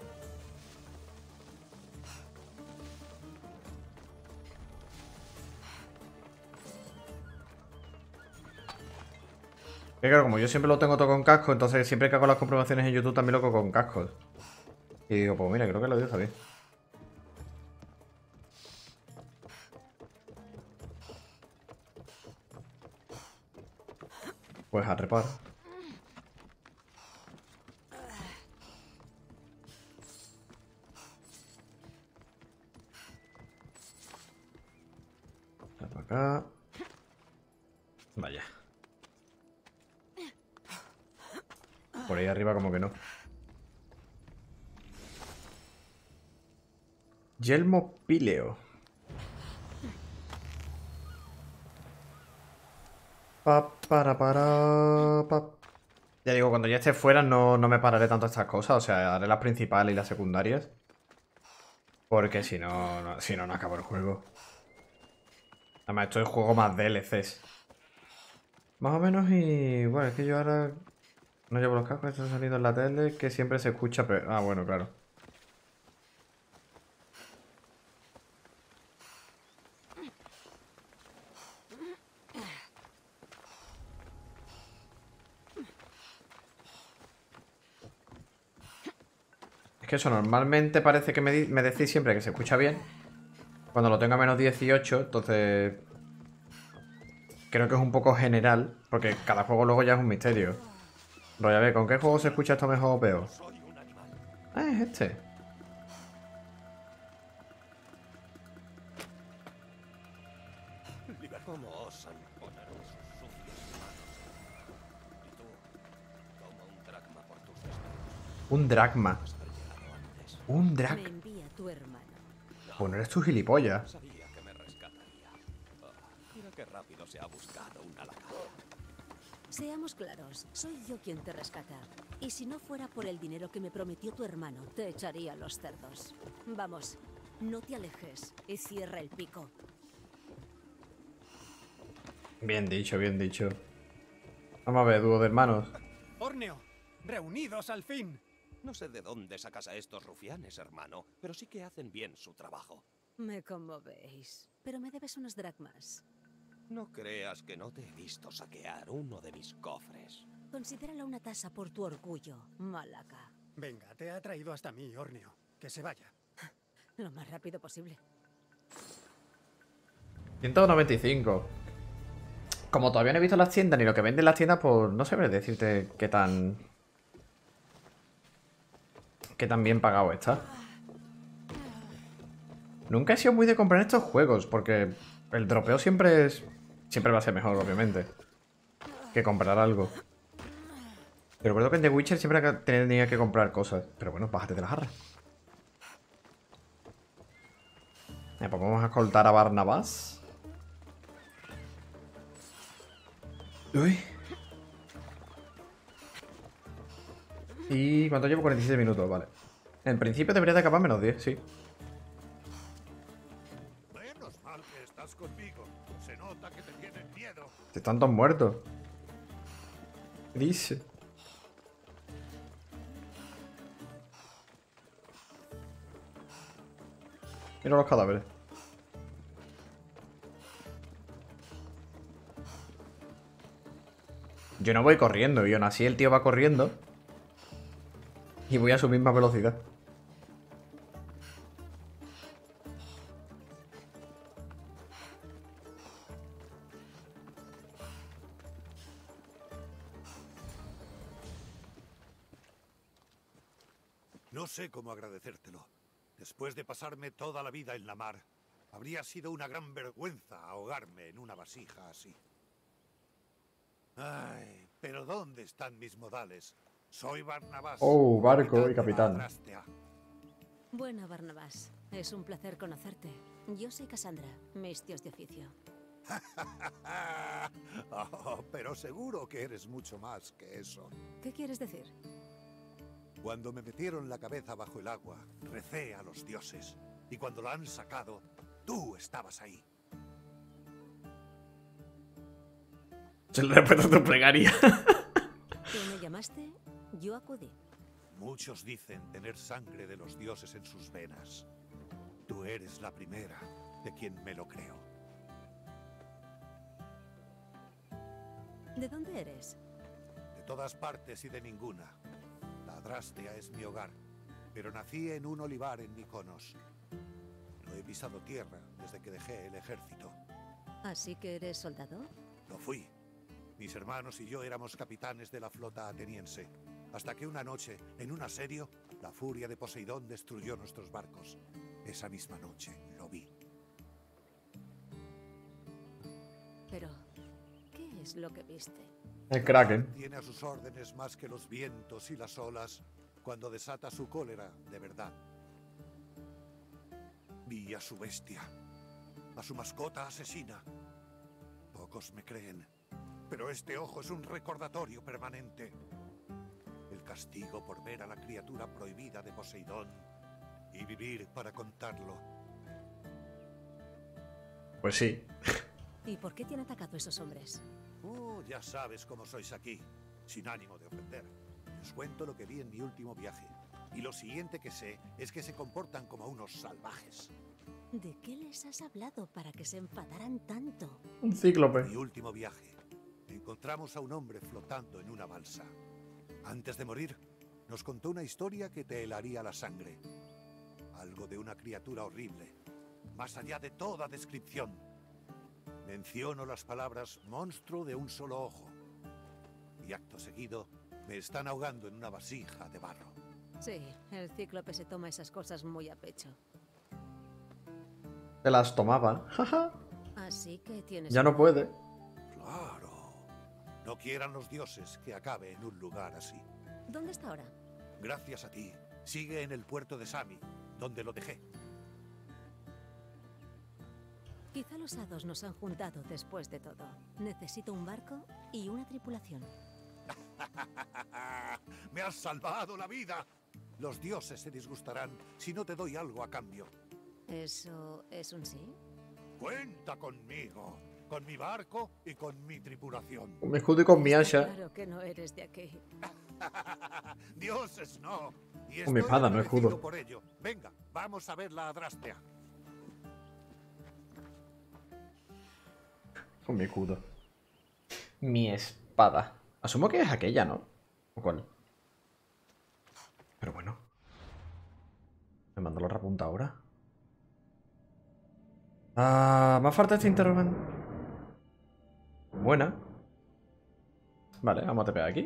Que claro, como yo siempre lo tengo todo con casco, entonces siempre que hago las comprobaciones en YouTube también lo hago con cascos. Y digo, pues mira, creo que el audio está bien. Pues a trepar. Para acá. Vaya. Por ahí arriba como que no. Yelmo píleo. Pa. Ya digo, cuando ya esté fuera no me pararé tanto a estas cosas. O sea, haré las principales y las secundarias. Porque si no, no acabo el juego. Además, esto es juego más DLCs. Más o menos y... Bueno, es que yo ahora no llevo los cascos, estos sonidos en la tele que siempre se escucha... Ah, bueno, claro. Es que eso normalmente parece que me decís siempre que se escucha bien. Cuando lo tengo a menos 18, entonces... Creo que es un poco general, porque cada juego luego ya es un misterio. Rollo, a ver, ¿con qué juego se escucha esto mejor o peor? Ah, es este. ¿Cómo osan ponerme sus sucias manos? Y tú, toma un dracma por tus desvelos. Un dracma. Has llegado antes. Un Me drac. envía tu hermano. Pues no eres tu gilipollas. Sabía que me rescataría. Mira qué rápido se ha buscado una lacaya. Seamos claros, soy yo quien te rescata. Y si no fuera por el dinero que me prometió tu hermano, te echaría los cerdos. Vamos, no te alejes y cierra el pico. Bien dicho, bien dicho. Vamos a ver, dúo de hermanos. Orneo, reunidos al fin. No sé de dónde sacas a estos rufianes, hermano, pero sí que hacen bien su trabajo. Me conmovéis, pero me debes unos dracmas. No creas que no te he visto saquear uno de mis cofres. Considéralo una tasa por tu orgullo, Malaca. Venga, te ha traído hasta mí, Orneo. Que se vaya. Lo más rápido posible. 195. Como todavía no he visto las tiendas ni lo que venden las tiendas, pues no sé decirte qué tan bien pagado está. Nunca he sido muy de comprar estos juegos, porque el dropeo siempre va a ser mejor, obviamente, que comprar algo. Pero recuerdo que en The Witcher siempre tenía que comprar cosas. Pero bueno, bájate de la jarra. Pues vamos a escoltar a Barnabás. Uy. ¿Y cuánto llevo? 47 minutos, vale. En principio debería de acabar menos 10, sí. Menos mal que estás conmigo. Se nota que te tienen miedo. Están todos muertos. ¿Qué dice? Mira los cadáveres. Yo no voy corriendo, y aún así el tío va corriendo. Y voy a su misma velocidad. No sé cómo agradecértelo. Después de pasarme toda la vida en la mar, habría sido una gran vergüenza ahogarme en una vasija así. Ay, pero ¿dónde están mis modales? Soy Barnabás. Oh, barco y de la capitán. Adrastea. Bueno, Barnabás, es un placer conocerte. Yo soy Cassandra, mistios de oficio. Oh, pero seguro que eres mucho más que eso. ¿Qué quieres decir? Cuando me metieron la cabeza bajo el agua, recé a los dioses. Y cuando la han sacado, tú estabas ahí. Se le respeto tu plegaria. Tú me llamaste, yo acudí. Muchos dicen tener sangre de los dioses en sus venas. Tú eres la primera de quien me lo creo. ¿De dónde eres? De todas partes y de ninguna. La Adrastea es mi hogar, pero nací en un olivar en Mykonos. No he pisado tierra desde que dejé el ejército. ¿Así que eres soldado? Lo fui. Mis hermanos y yo éramos capitanes de la flota ateniense, hasta que una noche, en un asedio, la furia de Poseidón destruyó nuestros barcos. Esa misma noche lo vi. Pero, ¿qué es lo que viste? El Kraken. Tiene a sus órdenes más que los vientos y las olas cuando desata su cólera de verdad. Vi a su bestia, a su mascota asesina. Pocos me creen, pero este ojo es un recordatorio permanente. El castigo por ver a la criatura prohibida de Poseidón y vivir para contarlo. Pues sí. ¿Y por qué te han atacado esos hombres? Oh, ya sabes cómo sois aquí, sin ánimo de ofender. Os cuento lo que vi en mi último viaje. Y lo siguiente que sé es que se comportan como unos salvajes. ¿De qué les has hablado para que se enfadaran tanto? Un cíclope. Mi último viaje. Encontramos a un hombre flotando en una balsa. Antes de morir, nos contó una historia que te helaría la sangre. Algo de una criatura horrible, más allá de toda descripción. Menciono las palabras monstruo de un solo ojo. Y acto seguido, me están ahogando en una vasija de barro. Sí, el cíclope se toma esas cosas muy a pecho. Se las tomaba. Jaja. Así que tienes... Ya no puede. Claro. No quieran los dioses que acabe en un lugar así. ¿Dónde está ahora? Gracias a ti, sigue en el puerto de Sami, donde lo dejé. Quizá los hados nos han juntado después de todo. Necesito un barco y una tripulación. ¡Me has salvado la vida! Los dioses se disgustarán si no te doy algo a cambio. ¿Eso es un sí? Cuenta conmigo, con mi barco y con mi tripulación. Con mi escudo y con mi Está hacha. claro que no eres de aquí. Dioses no. Y Con mi estoy espada, no agradecido escudo. por ello. Venga, vamos a ver la Adrastea. Con mi escudo. Mi espada. Asumo que es aquella, ¿no? ¿O cuál? Pero bueno. Me mandó la otra punta ahora. Más falta este interrogante. Buena. Vale, vamos a tepear aquí.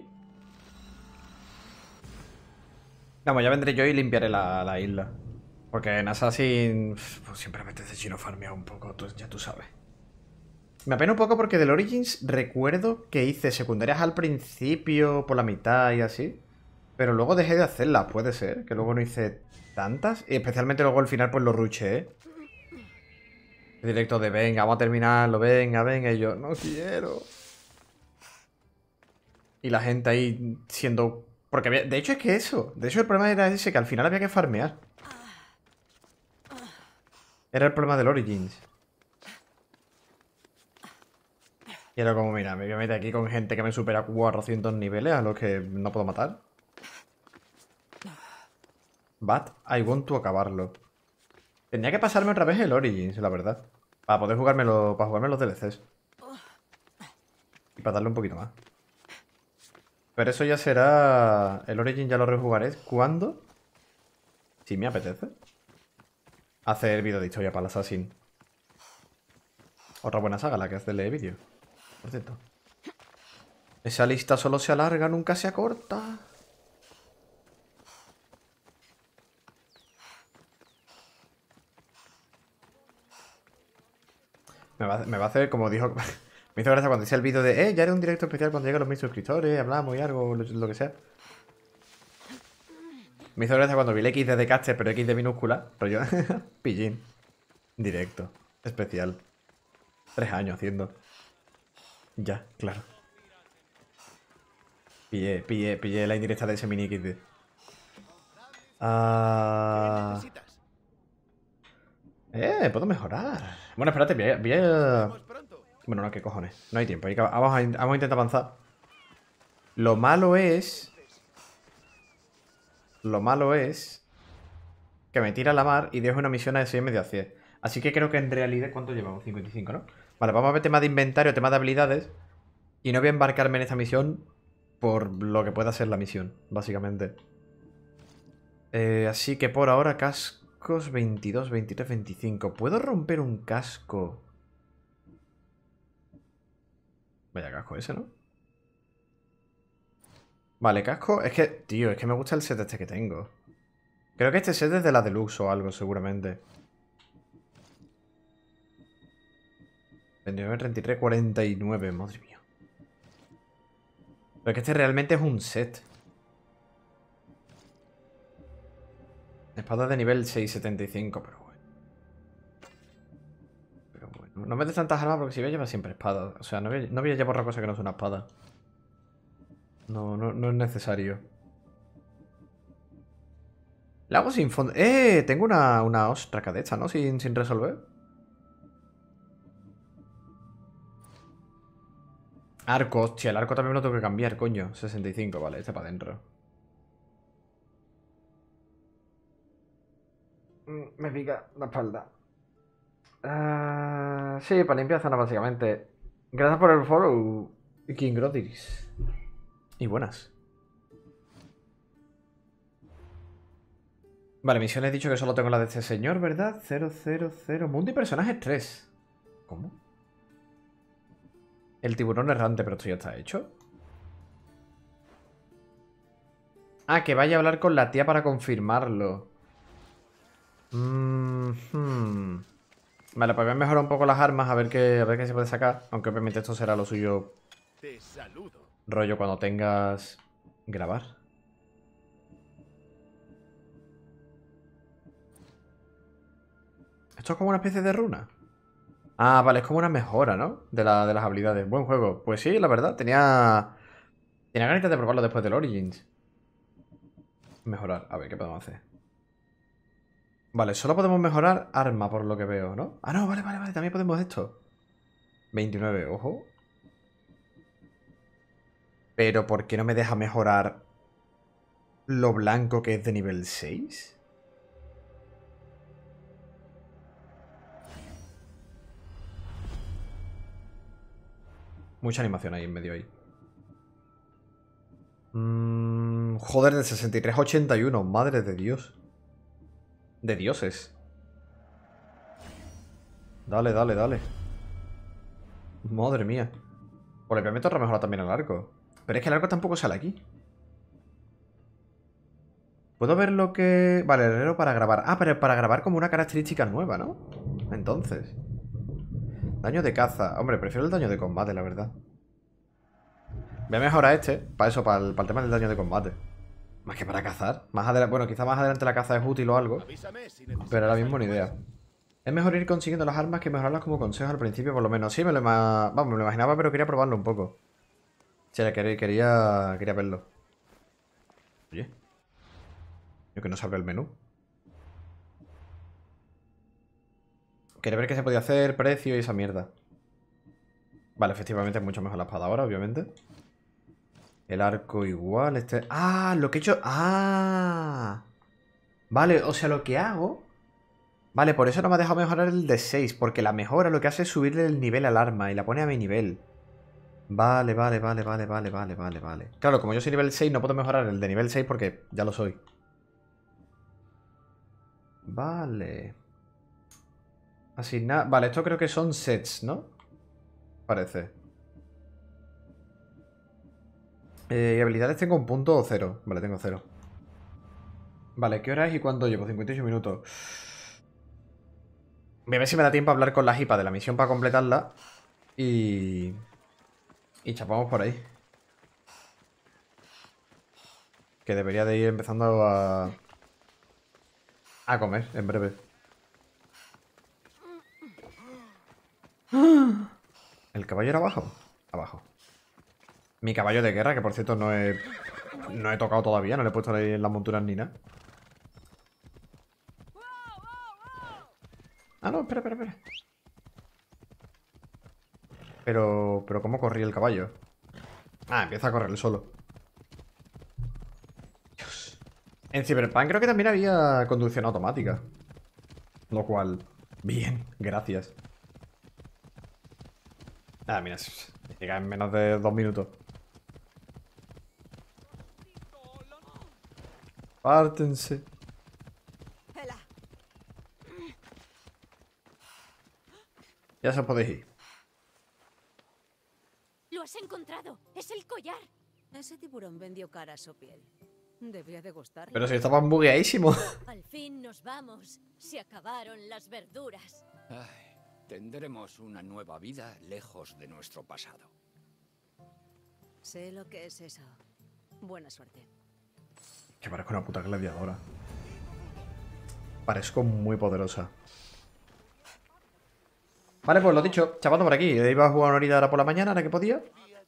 Vamos, ya vendré yo y limpiaré la isla. Porque en Assassin pues, siempre me apetece chino farmear un poco, ya tú sabes. Me apena un poco porque del Origins recuerdo que hice secundarias al principio, por la mitad y así. Pero luego dejé de hacerlas, puede ser, que luego no hice tantas. Y especialmente luego al final pues lo ruché, ¿eh? Directo de venga, vamos a terminarlo, venga, venga. Y yo, no quiero. Y la gente ahí siendo... Porque de hecho es que eso. De hecho el problema era ese, que al final había que farmear. Era el problema del Origins. Y era como, mira, me voy a meter aquí con gente que me supera 400 niveles a los que no puedo matar. But I want to acabarlo. Tenía que pasarme otra vez el Origins, la verdad. Para poder jugármelo, para jugarme los DLCs. Y para darle un poquito más. Pero eso ya será... El Origin ya lo rejugaré cuando... Si me apetece. Hacer vídeo de historia para el Assassin. Otra buena saga, la que hace el vídeo. Por cierto. Esa lista solo se alarga, nunca se acorta. Me va a hacer, como dijo... Me hizo gracia cuando hice el vídeo de... ya haré un directo especial cuando lleguen los 1000 suscriptores, hablamos y algo, lo que sea. Me hizo gracia cuando vi el X de caster, pero X de minúscula. Rollo... Pillín. Directo. Especial. 3 años haciendo. Ya, claro. Pillé la indirecta de ese mini XD. Puedo mejorar. Bueno, espérate, voy a... Bueno, no, qué cojones. No hay tiempo. Vamos a intentar avanzar. Lo malo es... que me tira a la mar y dejo una misión de 6 medio a 100. Así que creo que en realidad... ¿Cuánto llevamos? 55, ¿no? Vale, vamos a ver tema de inventario, tema de habilidades. Y no voy a embarcarme en esta misión por lo que pueda ser la misión, básicamente. Así que por ahora cascos 22, 23, 25. ¿Puedo romper un casco? Vaya casco ese, ¿no? Vale, casco... Es que, tío, es que me gusta el set este que tengo. Creo que este set es de la Deluxe o algo, seguramente. 29, 33, 49, madre mía. Pero es que este realmente es un set. Espada de nivel 675, pero bueno. No me des tantas armas porque si voy a llevar siempre espada. O sea, no voy a llevar otra cosa que no sea una espada. No es necesario. La hago sin fondo. Tengo una ostraca de esta, ¿no? Sin resolver. Arco, hostia, el arco también lo tengo que cambiar, coño. 65, vale, este para adentro. Me pica la espalda. Sí, para limpiar zona básicamente. Gracias por el follow, King Grotiris. Y buenas. Vale, misiones he dicho que solo tengo la de este señor, ¿verdad? 000. Mundo y personajes 3. ¿Cómo? El tiburón errante, pero esto ya está hecho. Ah, que vaya a hablar con la tía para confirmarlo. Vale, pues voy a mejorar un poco las armas a ver qué se puede sacar. Aunque obviamente esto será lo suyo. Te saludo. Rollo cuando tengas... grabar. Esto es como una especie de runa. Ah, vale, es como una mejora, ¿no? De las habilidades. Buen juego. Pues sí, la verdad, tenía ganas de probarlo después del Origins. Mejorar. A ver, ¿qué podemos hacer? Vale, solo podemos mejorar arma, por lo que veo, ¿no? Ah, no, vale. También podemos esto. 29, ojo. Pero, ¿por qué no me deja mejorar lo blanco que es de nivel 6? Mucha animación ahí en medio ahí. Joder, de 63 a 81. Madre de Dios. De dioses. Dale. Madre mía. Por el que me toca mejorar también el arco. Pero es que el arco tampoco sale aquí. Puedo ver lo que... Vale, el herrero para grabar. Ah, pero para grabar como una característica nueva, ¿no? Entonces. Daño de caza. Hombre, prefiero el daño de combate, la verdad. Voy a mejorar este. Para eso, para el tema del daño de combate. Más que para cazar. Bueno, quizá más adelante la caza es útil o algo. Pero ahora mismo ni idea. Es mejor ir consiguiendo las armas que mejorarlas como consejo al principio, por lo menos. Sí, me lo imaginaba, pero quería probarlo un poco. Sí, quería verlo. Oye. Yo que no se abre el menú. Quería ver qué se podía hacer, precio y esa mierda. Vale, efectivamente es mucho mejor la espada ahora, obviamente. El arco igual, Ah, lo que he hecho... Ah. Vale, o sea, lo que hago... Vale, por eso no me ha dejado mejorar el de 6, porque la mejora lo que hace es subirle el nivel al arma y la pone a mi nivel. Vale. Claro, como yo soy nivel 6 no puedo mejorar el de nivel 6 porque ya lo soy. Vale. Asignar... Vale, esto creo que son sets, ¿no? Parece. Y habilidades tengo un punto o 0. Vale, tengo 0. Vale, ¿qué hora es y cuánto llevo? 58 minutos. Voy a ver si me da tiempo a hablar con la jipa de la misión para completarla. Y chapamos por ahí. Que debería de ir empezando a comer en breve. ¿El caballo era abajo? Abajo. Mi caballo de guerra, que por cierto no he tocado todavía, no le he puesto ahí en las monturas ni nada. Ah, no, espera. Pero ¿cómo corría el caballo? Ah, empieza a correr él solo. Dios. En Cyberpunk creo que también había conducción automática. Lo cual, bien, gracias. Ah, mira, llega en menos de 2 minutos. Pártense. Ya se podéis ir. ¡Lo has encontrado! ¡Es el collar! Ese tiburón vendió cara a su piel. Debía de gustarle. Pero si estaban bugueadísimos. Al fin nos vamos. Se acabaron las verduras. Ay, tendremos una nueva vida lejos de nuestro pasado. Sé lo que es eso. Buena suerte. Que parezco una puta gladiadora. Parezco muy poderosa. Vale, pues lo dicho, chapando por aquí. Iba a jugar una horita ahora por la mañana, ahora que podía.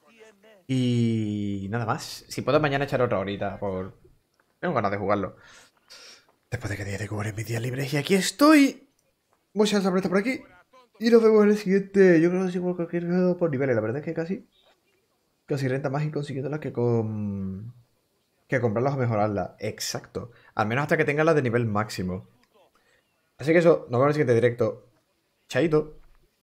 Y nada más. Si puedo mañana echar otra horita por... Tengo ganas de jugarlo. Después de que día de cubrir mis días libres. Y aquí estoy. Muchas gracias por aquí. Y nos vemos en el siguiente. Yo creo que sí por cualquier juego por niveles. La verdad es que casi renta más ir consiguiéndolas que comprarlas o mejorarlas. Exacto. Al menos hasta que tengan las de nivel máximo. Así que eso, nos vemos en el siguiente directo. Chaito.